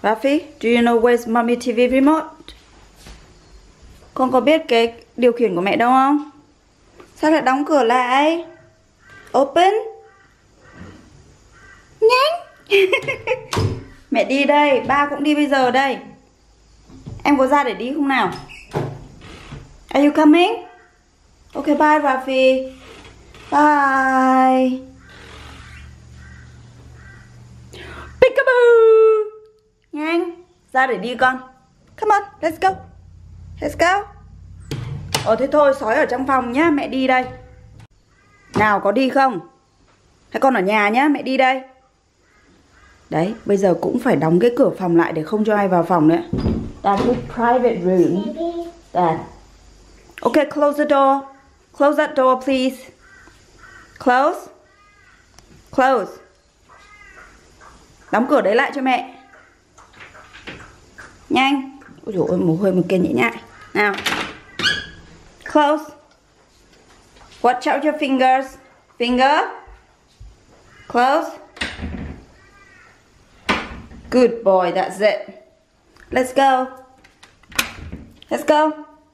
Rafi, do you know where's mommy TV remote? Con có biết cái điều khiển của mẹ đâu không? Sao lại đóng cửa lại? Open. Nhanh. Mẹ đi đây, ba cũng đi bây giờ đây. Em có ra để đi không nào? Are you coming? Ok, bye Rafi. Bye. Peekaboo. Nhanh, ra để đi con. Come on, let's go. Let's go. Thế thôi, sói ở trong phòng nhá, mẹ đi đây. Nào, có đi không? Hay con ở nhà nhá, mẹ đi đây. Đấy, bây giờ cũng phải đóng cái cửa phòng lại để không cho ai vào phòng nữa. That's the private room. Dad. Okay, close the door. Close that door, please. Close. Close. Đóng cửa đấy lại cho mẹ. Nhanh. Ôi dồi ôi, mồ hôi một kia nhễ nhại. Nào. Close. Watch out your fingers. Finger. Close. Good boy, that's it. Let's go. Let's go.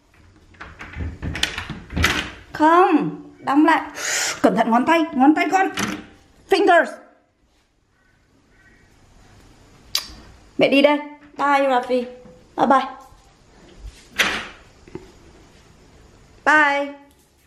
Không, đóng lại. Cẩn thận ngón tay con. Fingers. Mẹ đi đây. Bye Rafi. Bye bye. Bye.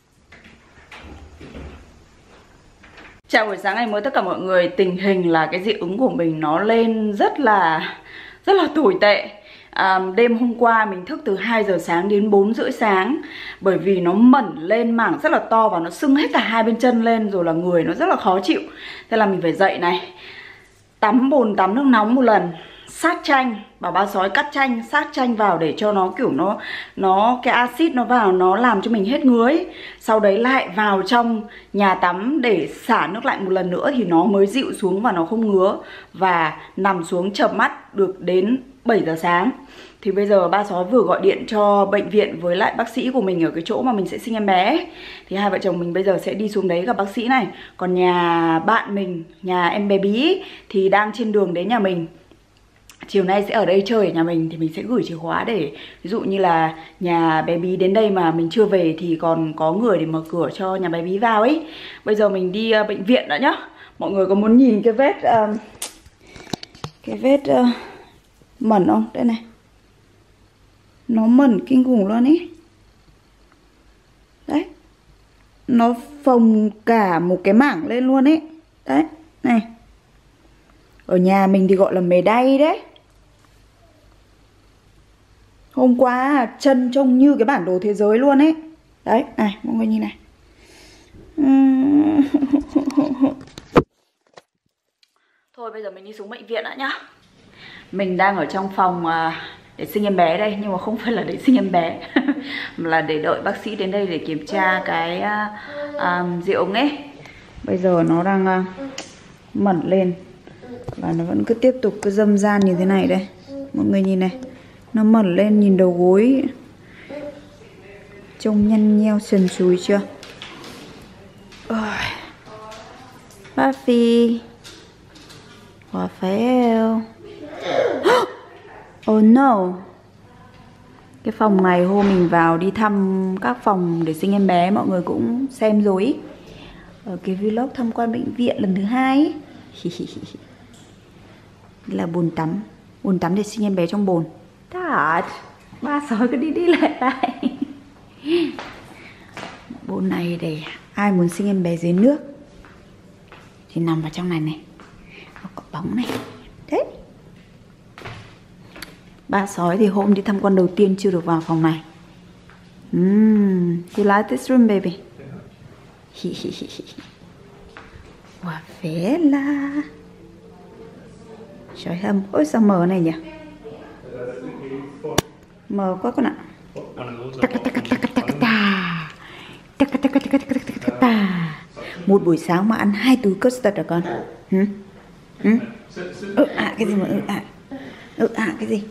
Chào buổi sáng ngày mới tất cả mọi người. Tình hình là cái dị ứng của mình nó lên rất là tồi tệ. Đêm hôm qua mình thức từ 2 giờ sáng đến 4 rưỡi sáng. Bởi vì nó mẩn lên mảng rất là to và nó sưng hết cả hai bên chân lên. Rồi là người nó rất là khó chịu. Thế là mình phải dậy này, tắm bồn tắm nước nóng một lần, sát chanh, bảo ba sói cắt chanh, sát chanh vào để cho nó kiểu nó cái axit nó vào nó làm cho mình hết ngứa. Sau đấy lại vào trong nhà tắm để xả nước lạnh một lần nữa thì nó mới dịu xuống và nó không ngứa. Và nằm xuống chợp mắt được đến 7 giờ sáng. Thì bây giờ ba sói vừa gọi điện cho bệnh viện với lại bác sĩ của mình ở cái chỗ mà mình sẽ sinh em bé. Thì hai vợ chồng mình bây giờ sẽ đi xuống đấy gặp bác sĩ này. Còn nhà bạn mình, nhà em bé bí thì đang trên đường đến nhà mình. Chiều nay sẽ ở đây chơi ở nhà mình thì mình sẽ gửi chìa khóa để ví dụ như là nhà bé bí đến đây mà mình chưa về thì còn có người để mở cửa cho nhà bé bí vào ấy. Bây giờ mình đi bệnh viện đã nhá. Mọi người có muốn nhìn cái vết mẩn không? Đây này. Nó mẩn kinh khủng luôn ý. Đấy. Nó phồng cả một cái mảng lên luôn ấy. Đấy, này. Ở nhà mình thì gọi là mề đay đấy. Hôm qua chân trông như cái bản đồ thế giới luôn ấy. Đấy, này, mọi người nhìn này. Thôi bây giờ mình đi xuống bệnh viện đã nhá. Mình đang ở trong phòng để sinh em bé đây. Nhưng mà không phải là để sinh em bé mà là để đợi bác sĩ đến đây để kiểm tra cái dị ứng ấy. Bây giờ nó đang mẩn lên. Và nó vẫn cứ tiếp tục cứ dâm gian như thế này đây. Mọi người nhìn này. Nó mẩn lên, nhìn đầu gối trông nhăn nheo sần sùi chưa. Buffy Hòa phèo. Oh no. Cái phòng này hôm mình vào đi thăm các phòng để sinh em bé mọi người cũng xem rồi. Ở cái vlog tham quan bệnh viện lần thứ 2 là bồn tắm để sinh em bé trong bồn. Thật, ba sói cứ đi lại. Bồn này để ai muốn sinh em bé dưới nước thì nằm vào trong này này. Nó có bóng này. Thế ba sói thì hôm đi tham quan đầu tiên chưa được vào phòng này. You like this room baby? Wow, phế la. Trời hâm, ôi sao mờ này nhỉ? Mờ quá con ạ. Một buổi sáng mà ăn 2 túi custard hả con? Cái gì mà cái gì?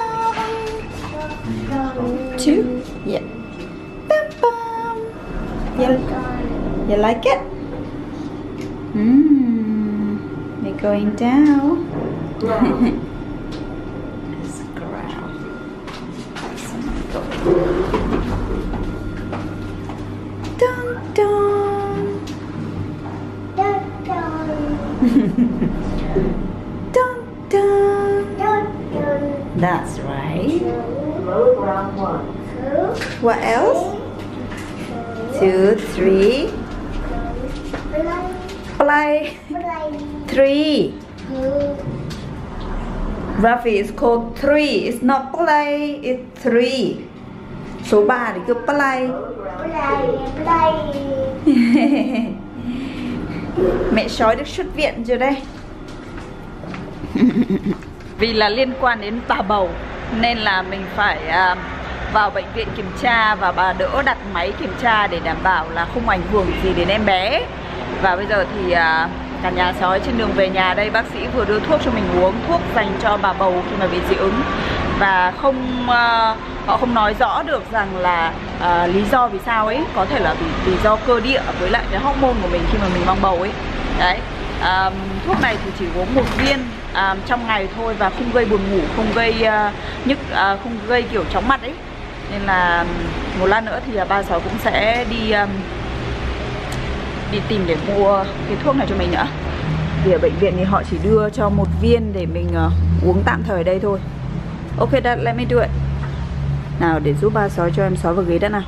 Two? Yeah. You like it? We're going down. It's ground. Dun dun. Dun dun. That's right. What else? 2, 3. Play. 3. Rafi is called 3. It's not play. It's 3. Số 3 thì cứ play. Mẹ sói được xuất viện chưa đây? Vì là liên quan đến bà bầu nên là mình phải vào bệnh viện kiểm tra, và bà đỡ đặt máy kiểm tra để đảm bảo là không ảnh hưởng gì đến em bé. Và bây giờ thì cả nhà sói trên đường về nhà đây, bác sĩ vừa đưa thuốc cho mình uống, thuốc dành cho bà bầu khi mà bị dị ứng. Và họ không nói rõ được rằng là lý do vì sao ấy, có thể là vì do cơ địa với lại cái hormone của mình khi mà mình mang bầu ấy. Đấy, thuốc này thì chỉ uống 1 viên trong ngày thôi, và không gây buồn ngủ, không gây nhức, không gây kiểu chóng mặt ấy. Nên là một lát nữa thì ba sói cũng sẽ đi tìm để mua cái thuốc này cho mình nữa. Vì ở bệnh viện thì họ chỉ đưa cho 1 viên để mình uống tạm thời đây thôi. Ok, Dad, let me do it. Nào, để giúp ba sói cho em sói vào ghế đã nào.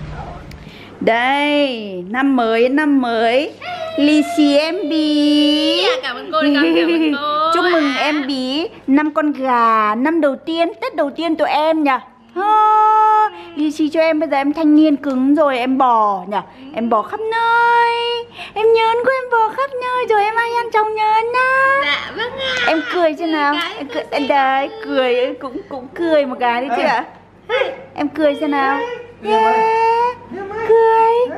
Đây, năm mới. Lì xì em bí. Cảm ơn cô, cảm ơn cô. Chúc mừng em bí, 5 con gà, năm đầu tiên, Tết đầu tiên tụi em nhỉ. Lì xì cho em, bây giờ em thanh niên cứng rồi, em bò nhỉ. Em bò khắp nơi. Em nhớn của em bò khắp nơi rồi, em ai ăn chồng nhớn á. Dạ vâng ạ. Em cười chứ nào. Em cười, đấy, cười cũng cười một cái đi chứ ạ. Em cười xem nào. Cười.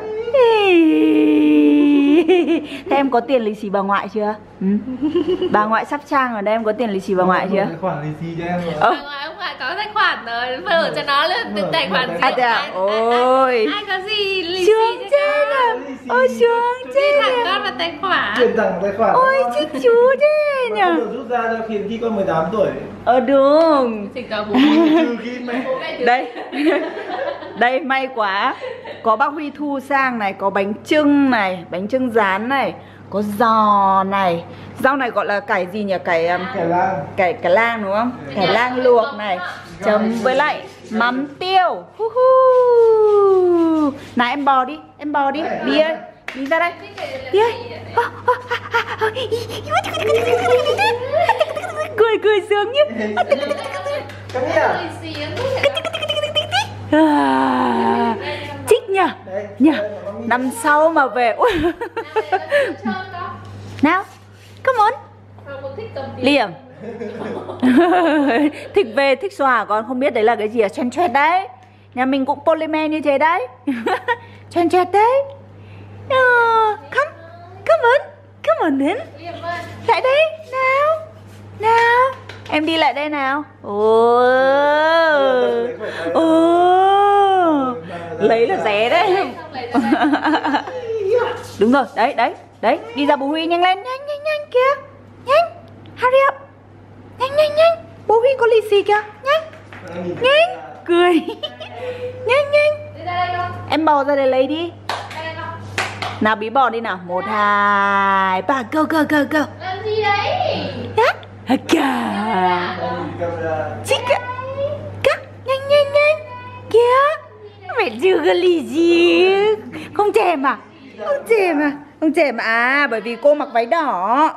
Thế em có tiền lì xì bà ngoại chưa? Bà ngoại sắp trang rồi đây, em có tiền lì xì bà ngoại chưa? Khoản lì xì cho em rồi. Bà ngoại ông ngoại có tài khoản rồi, mở cho nó lên tài khoản gì. Ôi. Ai có gì lì xì Xuống trên à? Ôi xuống trên thẳng à? con vào tài khoản. Chuyển thẳng tài khoản. Ôi thích chú thế nhỉ? Không được rút ra cho khi con 18 tuổi. Đúng. Thỉnh thoảng bố Trừ khi mẹ. Đây. Đây may quá. Có bác Huy thu sang này, có bánh chưng này, bánh chưng rán này, có giò này. Rau này gọi là cải gì nhỉ? Cải lang đúng không? Cải lang luộc này, chấm với lại mắm tiêu. Này em bò đi, đi ơi, đi ra đây. Đi ơi. Cười sướng nhé. Thích nhỉ? Năm sau mà về. Nào, come on. Liam. Thích về, thích xòa, con không biết đấy là cái gì à? Chen choét đấy. Nhà mình cũng polymer như thế đấy. Chen choét đấy. Come on đến. Lại đây, nào. Em đi lại đây nào. Lấy là rẻ đấy. Đúng rồi, đấy, đi ra bố Huy nhanh lên, nhanh kìa. Nhanh, hurry up. Nhanh. Bố Huy có lì xì kìa, nhanh. Cười. Nhanh. Em bò ra đây lấy đi. Nào bí bò đi nào. 1, 2, 3, go. Làm gì đấy? Cả Chica. Nhanh kìa. Mẹ chưa có lì gì. Không chèm à? Không chèm à? Bởi vì cô mặc váy đỏ.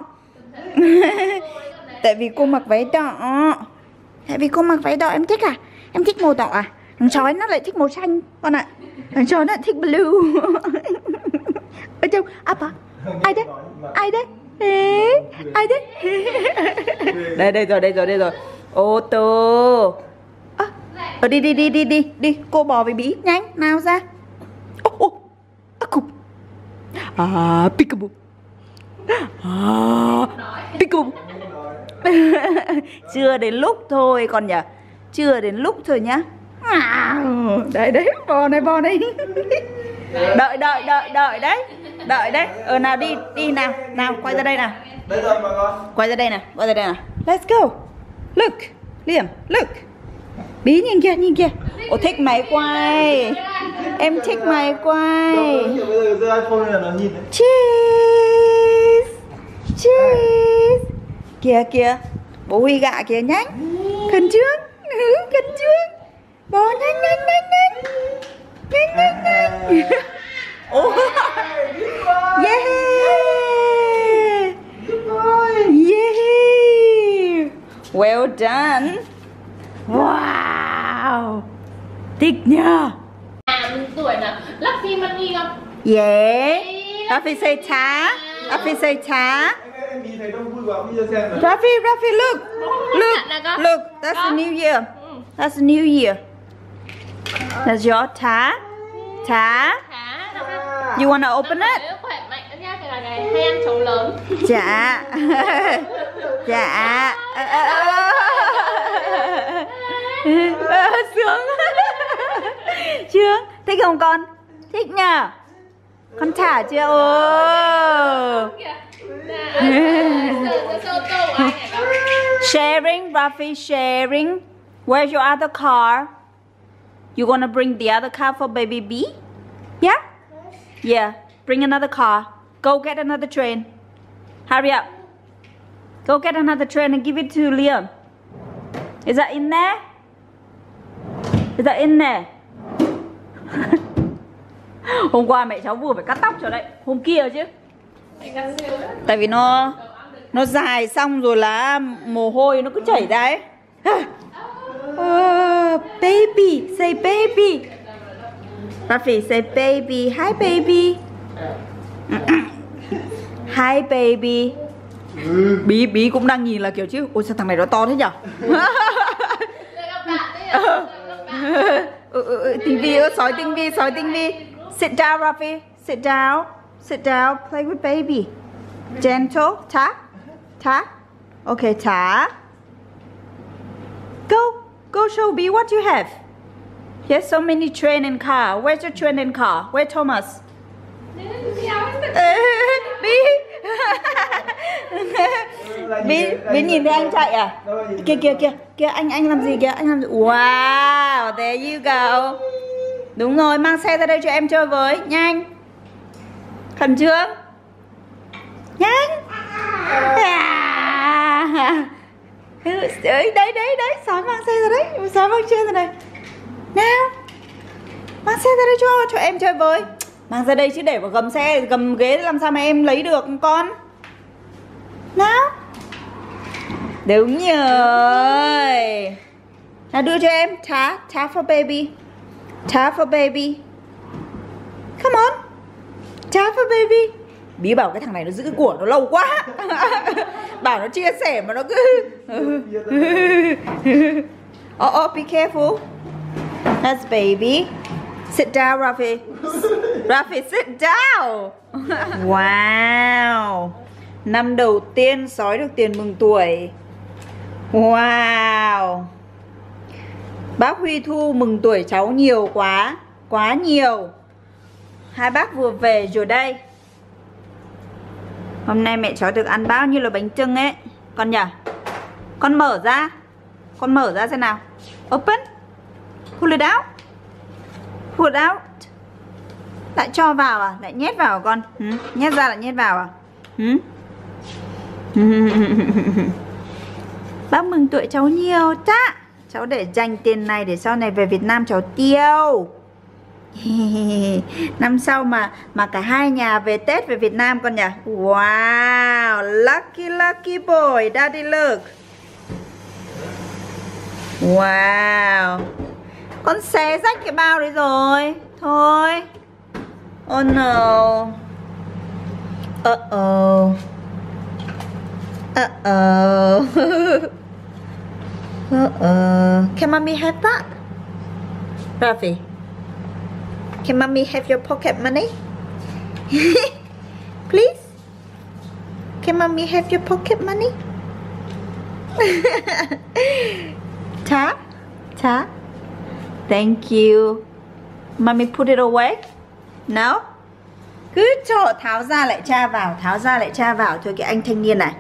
Tại vì cô mặc váy đỏ em thích à? Em thích màu đỏ à? Thằng chói nó lại thích màu xanh con ạ. Thằng chói nó lại thích blue. Ở trong áp à? Ai đấy? Ai đấy? Đây rồi. Ô tô. Đi. Cô bò với bí. Nhanh, nào ra. Peekaboo. Peekaboo. Chưa đến lúc thôi con nhỉ. Chưa đến lúc thôi nhá. Đấy, bò này. Đợi đấy. Đợi đấy. Nào đi nào. Nào quay ra đây nào. Đây rồi mà con. Quay ra đây nào. Let's go. Look. Liam, look. Bí nhìn kìa. Ồ thích máy quay. Em thích máy quay. Bây giờ giơ iPhone là nó nhìn đấy. Cheese. Kìa. Bố Huy gạ kìa nhanh. Khẩn trương. Bố nhanh. Oh. Yeah. Well done. Wow. Thích nhờ. Tuổi nào Lucky Money không? Yeah. Rafi say cha. Em nhìn thấy đông vui quá, bây giờ xem nào. Rafi, look. That's the new year. That's your ta. You wanna open it? Nếu khỏe mạnh nha, thì là ngày hay ăn trống lớn. Dạ. Sướng. Thích không con? Thích nhờ. Con thả chưa? Sharing, Rafi, sharing. Where's your other car? You gonna bring the other car for baby B? Yeah? Yeah. Bring another car. Go get another train. Hurry up. Go get another train and give it to Liam. Is that in there? Hôm qua mẹ cháu vừa phải cắt tóc cho đấy. Hôm kia chứ. Tại vì nó dài xong rồi là mồ hôi nó cứ chảy ra ấy. Baby, say baby. Rafi, say baby. Hi baby. Hi baby. Bí cũng đang nhìn là kiểu chứ. Ôi sao thằng này nó to thế nhở? Sói tinh vi. Sit down, Rafi. Sit down. Play with baby. Gentle. Ta. Okay, ta. Go show B what you have. Yes, so many train and car. Where's your train and car? Where Thomas? Bí nhìn thấy anh chạy à? Kìa anh làm gì kìa? Wow, there you go. Đúng rồi, mang xe ra đây cho em chơi với. Nhanh. Khẩn trương. Nhanh. Đấy. Sói mang xe ra đấy. Sói mang xe ra đây. Nào. Mang xe ra đây cho em chơi với. Mang ra đây chứ để vào gầm ghế làm sao mà em lấy được con. Nào. Đúng rồi. Nào đưa cho em. Ta for baby. Come on. Ta for baby. Bí bảo cái thằng này nó giữ cái của nó lâu quá. Bảo nó chia sẻ mà nó cứ be careful. That's baby. Sit down, Rafi. Sit down. Wow. Năm đầu tiên sói được tiền mừng tuổi. Wow. Bác Huy Thu mừng tuổi cháu nhiều quá. Quá nhiều. Hai bác vừa về rồi đây. Hôm nay mẹ cháu được ăn bao nhiêu là bánh chưng ấy. Con nhỉ? Con mở ra xem nào. Open. Pull it out. Lại cho vào à? Lại nhét vào à con? Nhét ra lại nhét vào à? Bác mừng tuổi cháu nhiều ta. Cháu để dành tiền này để sau này về Việt Nam cháu tiêu. Năm sau mà cả hai nhà về Tết về Việt Nam con nhỉ? Wow, lucky boy. Daddy look. Wow. Con xé rách cái bao đấy rồi. Thôi. Oh no. Uh-oh. Can mommy have that? Rafi, can mommy have your pocket money? Please? Can mommy have your pocket money? Ta? Thank you. Mommy put it away. No. Cứ cho tháo ra lại tra vào, tháo ra lại tra vào cho cái anh thanh niên này.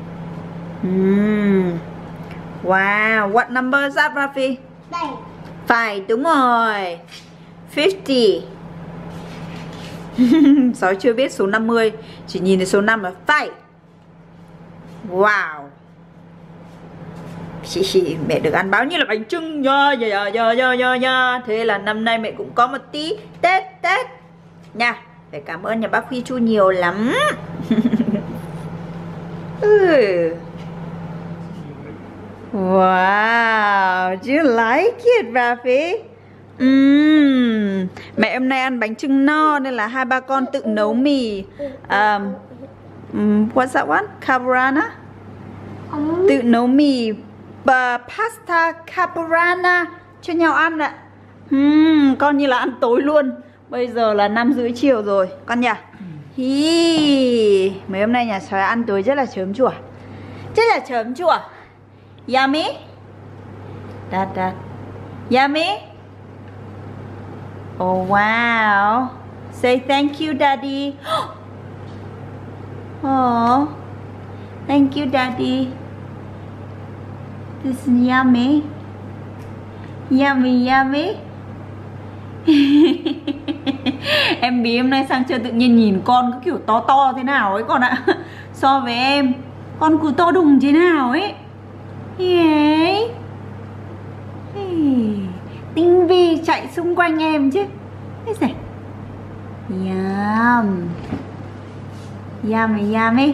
Wow, what number is that, Rafi? Phải, đúng rồi. 50. Sói chưa biết số 50, chỉ nhìn thấy số 5 là phải. Wow. Mẹ được ăn bao nhiêu là bánh chưng nha. Thế là năm nay mẹ cũng có một tí Tết nha. Phải cảm ơn nhà bác Phi Chu nhiều lắm. Wow, do you like it, Rafi? Mẹ hôm nay ăn bánh chưng no nên là hai ba con tự nấu mì. What's that one? Carbonara? Tự nấu mì pasta carbonara cho nhau ăn ạ. Con như là ăn tối luôn. Bây giờ là 5:30 chiều rồi con nhỉ? Mấy hôm nay nhà Sói ăn tối rất là chớm chùa. Rất là chớm chùa. Yummy? Dad. Yummy? Oh wow. Say thank you, Daddy. Oh, thank you, Daddy. This is yummy. Yummy. Em bí hôm nay sang chơi tự nhiên nhìn con cứ kiểu to thế nào ấy con ạ. So với em, con cứ to đùng thế nào ấy. Tinh Vi chạy xung quanh em chứ. Thế này. Yummy.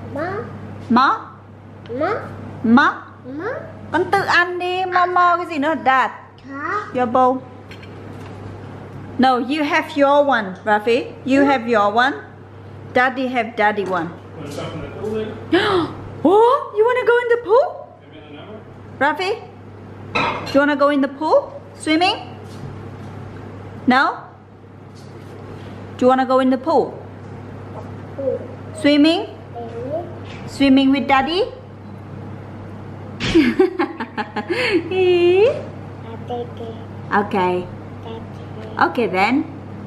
Mó. Con tự ăn đi. Mo cái gì nữa? Dad. Your bowl. No, you have your one, Rafi. You have your one. Daddy have daddy one. Oh, you wanna go in the pool? Rafi? Do you wanna go in the pool? Swimming? No? Do you wanna go in the pool? Swimming? Swimming with daddy? Okay. Okay then.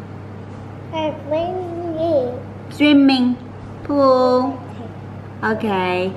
Swimming pool. Okay.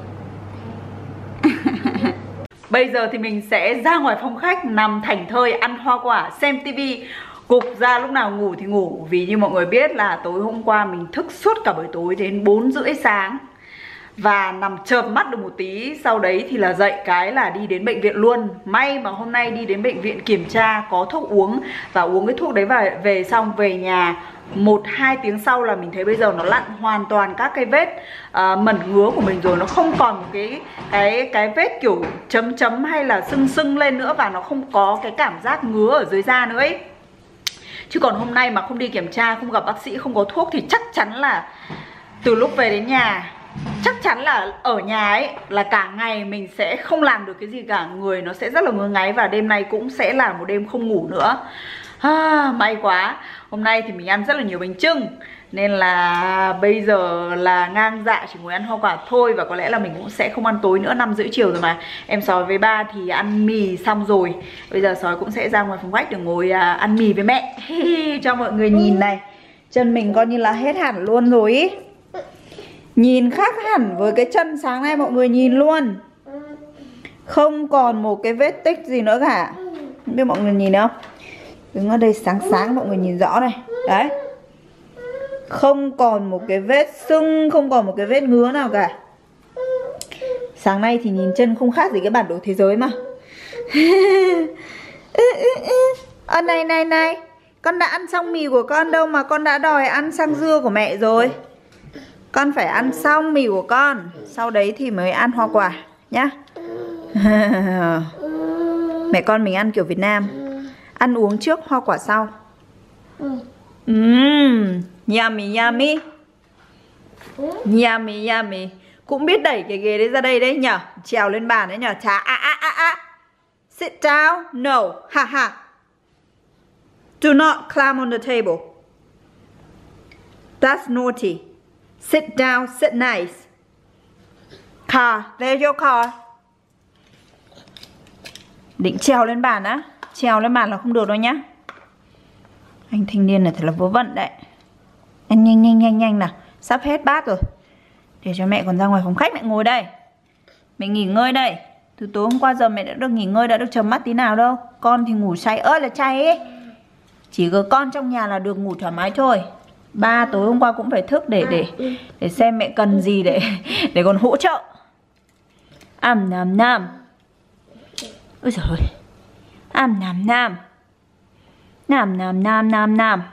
Bây giờ thì mình sẽ ra ngoài phòng khách nằm thảnh thơi ăn hoa quả, xem tivi, gục ra lúc nào ngủ thì ngủ. Vì như mọi người biết là tối hôm qua mình thức suốt cả buổi tối đến 4:30 sáng. Và nằm chợp mắt được một tí. Sau đấy thì là dậy cái là đi đến bệnh viện luôn. May mà hôm nay đi đến bệnh viện kiểm tra, có thuốc uống. Và uống cái thuốc đấy về xong về nhà 1-2 tiếng sau là mình thấy bây giờ nó lặn hoàn toàn các cái vết mẩn ngứa của mình rồi. Nó không còn một cái vết kiểu chấm hay là sưng lên nữa. Và nó không có cái cảm giác ngứa ở dưới da nữa ấy. Chứ còn hôm nay mà không đi kiểm tra, không gặp bác sĩ, không có thuốc thì chắc chắn là từ lúc về đến nhà, chắc chắn là ở nhà ấy là cả ngày mình sẽ không làm được cái gì cả. Người nó sẽ rất là ngứa ngáy. Và đêm nay cũng sẽ là một đêm không ngủ nữa. May quá. Hôm nay thì mình ăn rất là nhiều bánh chưng. Nên là bây giờ là ngang dạ chỉ ngồi ăn hoa quả thôi. Và có lẽ là mình cũng sẽ không ăn tối nữa. 5:30 chiều rồi mà. Em Sói với ba thì ăn mì xong rồi. Bây giờ Sói cũng sẽ ra ngoài phòng khách để ngồi ăn mì với mẹ. Cho mọi người nhìn này. Chân mình coi như là hết hẳn luôn rồi ý. Nhìn khác hẳn với cái chân sáng nay mọi người nhìn luôn. Không còn một cái vết tích gì nữa cả. Không biết mọi người nhìn không? Đứng ở đây sáng mọi người nhìn rõ này. Đấy. Không còn một cái vết sưng, không còn một cái vết ngứa nào cả. Sáng nay thì nhìn chân không khác gì cái bản đồ thế giới mà. Này. Con đã ăn xong mì của con đâu mà con đã đòi ăn sang dưa của mẹ rồi. Con phải ăn xong mì của con, sau đấy thì mới ăn hoa quả nhá. Mẹ con mình ăn kiểu Việt Nam. Ăn uống trước, hoa quả sau. Yummy. Cũng biết đẩy cái ghế đấy ra đây đấy nhở. Trèo lên bàn đấy nhở. Sit down. No. Ha. Do not climb on the table. That's naughty. Sit down, sit nice. Car, there's your car. Định trèo lên bàn á? Trèo lên bàn là không được đâu nhá. Anh thanh niên này thật là vớ vẩn đấy. Nhanh nào. Sắp hết bát rồi. Để cho mẹ còn ra ngoài phòng khách mẹ ngồi đây. Mẹ nghỉ ngơi đây. Từ tối hôm qua giờ mẹ đã được nghỉ ngơi, đã được chợp mắt tí nào đâu. Con thì ngủ say ơi là say ấy. Chỉ có con trong nhà là được ngủ thoải mái thôi. Ba tối hôm qua cũng phải thức để xem mẹ cần gì để còn hỗ trợ. Nam nam. Ôi giời ơi. Nam nam. Nam.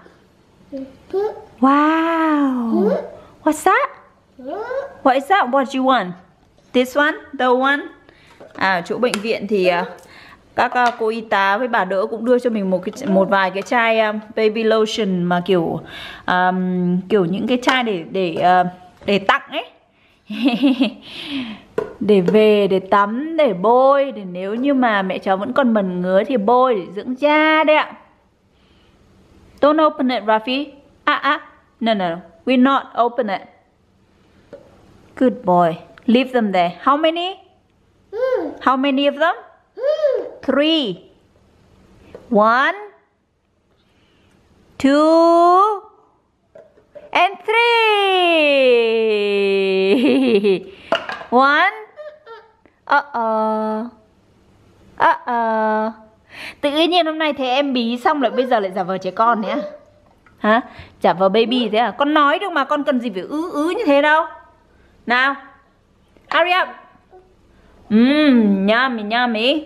Wow. What's that? What is that? What you want? This one? The one? Chỗ bệnh viện thì các cô y tá với bà đỡ cũng đưa cho mình một vài cái chai baby lotion mà kiểu những cái chai để tặng ấy. Để về để tắm, để bôi, để nếu như mà mẹ cháu vẫn còn mẩn ngứa thì bôi để dưỡng da đấy ạ. Don't open it, Rafi. No, we're not open it. Good boy. Leave them there. How many? How many of them? 3. 1, 2, and 3. 1. Tự nhiên hôm nay thấy em bí xong lại bây giờ lại giả vờ trẻ con nữa. Hả? Giả vờ baby thế à? Con nói được mà, con cần gì phải ứ như thế đâu. Nào. Hurry up. Yummy.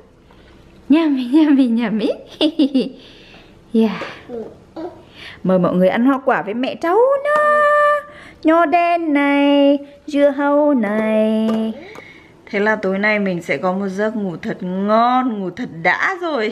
Yeah. Mời mọi người ăn hoa quả với mẹ cháu nhá. Nho đen này, dưa hấu này. Thế là tối nay mình sẽ có một giấc ngủ thật ngon, ngủ thật đã rồi.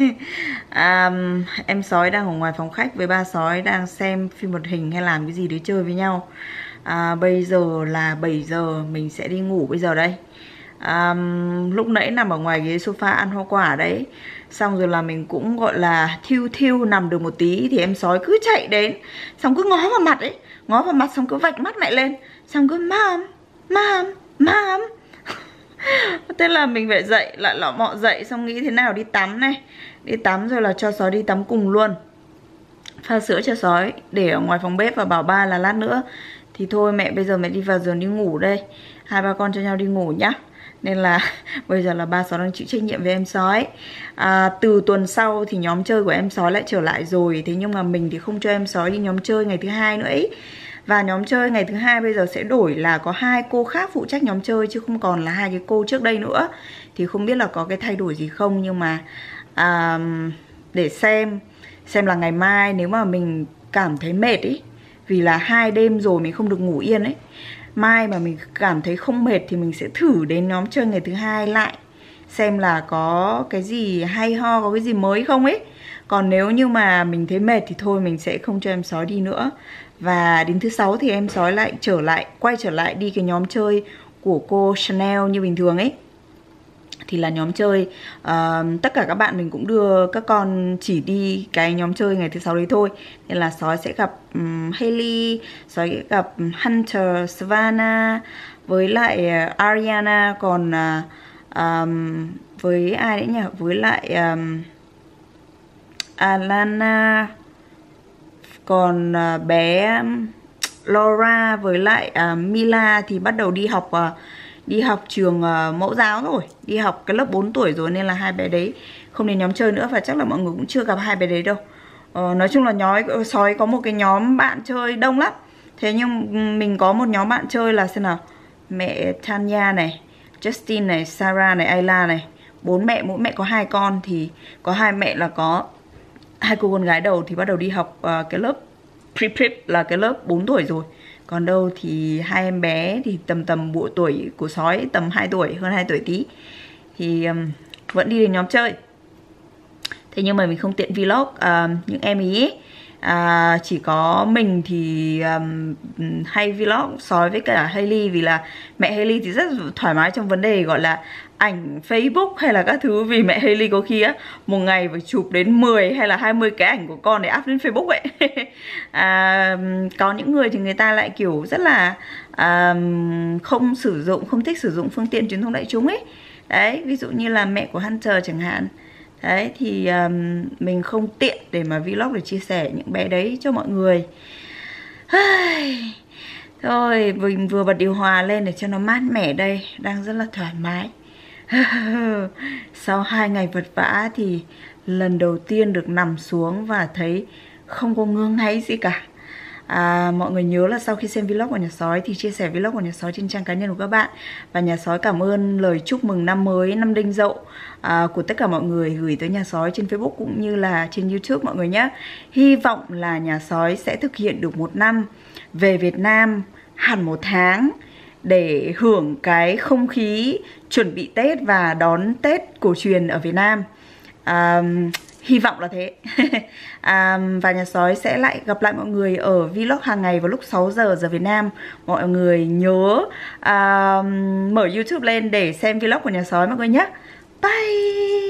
Em sói đang ở ngoài phòng khách với ba sói đang xem phim hoạt hình hay làm cái gì đấy chơi với nhau. Bây giờ là 7 giờ, mình sẽ đi ngủ bây giờ đây. Lúc nãy nằm ở ngoài ghế sofa ăn hoa quả đấy, xong rồi là mình cũng gọi là thiêu nằm được một tí thì em sói cứ chạy đến, xong cứ ngó vào mặt ấy, ngó vào mặt xong cứ vạch mắt lại lên, xong cứ mom. Thế là mình phải dậy, lại lọ mọ dậy, xong nghĩ thế nào đi tắm này. Đi tắm rồi là cho sói đi tắm cùng luôn. Pha sữa cho sói để ở ngoài phòng bếp và bảo ba là lát nữa thì thôi mẹ bây giờ mẹ đi vào giường đi ngủ đây. Hai ba con cho nhau đi ngủ nhá. Nên là bây giờ là ba sói đang chịu trách nhiệm với em sói. Từ tuần sau thì nhóm chơi của em sói lại trở lại rồi. Thế nhưng mà mình thì không cho em sói đi nhóm chơi ngày thứ hai nữa ấy. Và nhóm chơi ngày thứ hai bây giờ sẽ đổi là có 2 cô khác phụ trách nhóm chơi, chứ không còn là 2 cái cô trước đây nữa. Thì không biết là có cái thay đổi gì không. Nhưng mà để xem là ngày mai nếu mà mình cảm thấy mệt ý, vì là 2 đêm rồi mình không được ngủ yên ấy, mai mà mình cảm thấy không mệt thì mình sẽ thử đến nhóm chơi ngày thứ hai lại, xem là có cái gì hay ho, có cái gì mới không ấy. Còn nếu như mà mình thấy mệt thì thôi mình sẽ không cho em sói đi nữa. Và đến thứ 6 thì em sói lại quay trở lại đi cái nhóm chơi của cô Chanel như bình thường ấy. Thì là nhóm chơi tất cả các bạn mình cũng đưa các con chỉ đi cái nhóm chơi ngày thứ 6 đấy thôi. Nên là sói sẽ gặp Hailey, sói sẽ gặp Hunter, Savannah với lại Ariana. Còn với ai đấy nhỉ? Với lại Alana. Còn bé Laura với lại Mila thì bắt đầu đi học trường mẫu giáo rồi, đi học cái lớp 4 tuổi rồi, nên là 2 bé đấy không đến nhóm chơi nữa. Và chắc là mọi người cũng chưa gặp 2 bé đấy đâu. Nói chung là sói có một cái nhóm bạn chơi đông lắm. Thế nhưng mình có một nhóm bạn chơi là xem nào, mẹ Tanya này, Justin này, Sarah này, Ayla này, 4 mẹ, mỗi mẹ có 2 con. Thì có 2 mẹ là có 2 cô con gái đầu thì bắt đầu đi học cái lớp pre-prep là cái lớp 4 tuổi rồi. Còn đâu thì 2 em bé thì tầm bộ tuổi của sói, tầm 2 tuổi, hơn 2 tuổi tí, thì vẫn đi đến nhóm chơi. Thế nhưng mà mình không tiện vlog những em ý. Chỉ có mình thì hay vlog sói với cả Hailey. Vì là mẹ Hailey thì rất thoải mái trong vấn đề gọi là ảnh Facebook hay là các thứ. Vì mẹ Hailey có khi á, một ngày phải chụp đến 10 hay là 20 cái ảnh của con để up lên Facebook ấy. Có những người thì người ta lại kiểu rất là không thích sử dụng phương tiện truyền thông đại chúng ấy. Đấy, ví dụ như là mẹ của Hunter chẳng hạn. Đấy, thì mình không tiện để mà vlog để chia sẻ những bé đấy cho mọi người. Thôi mình vừa bật điều hòa lên để cho nó mát mẻ đây. Đang rất là thoải mái. Sau 2 ngày vật vã thì lần đầu tiên được nằm xuống và thấy không có ngứa ngáy gì cả. Mọi người nhớ là sau khi xem vlog của nhà sói thì chia sẻ vlog của nhà sói trên trang cá nhân của các bạn. Và nhà sói cảm ơn lời chúc mừng năm mới, năm Đinh Dậu của tất cả mọi người gửi tới nhà sói trên Facebook cũng như là trên YouTube mọi người nhé. Hy vọng là nhà sói sẽ thực hiện được 1 năm về Việt Nam hẳn 1 tháng để hưởng cái không khí chuẩn bị Tết và đón Tết cổ truyền ở Việt Nam. Hy vọng là thế. Và nhà sói sẽ lại gặp lại mọi người ở vlog hàng ngày vào lúc 6 giờ giờ Việt Nam. Mọi người nhớ mở YouTube lên để xem vlog của nhà sói mọi người nhé. Bye.